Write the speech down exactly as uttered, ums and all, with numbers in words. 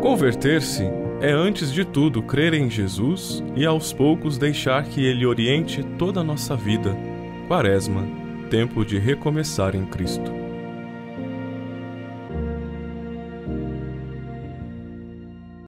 Converter-se é, antes de tudo, crer em Jesus e, aos poucos, deixar que Ele oriente toda a nossa vida. Quaresma, tempo de recomeçar em Cristo.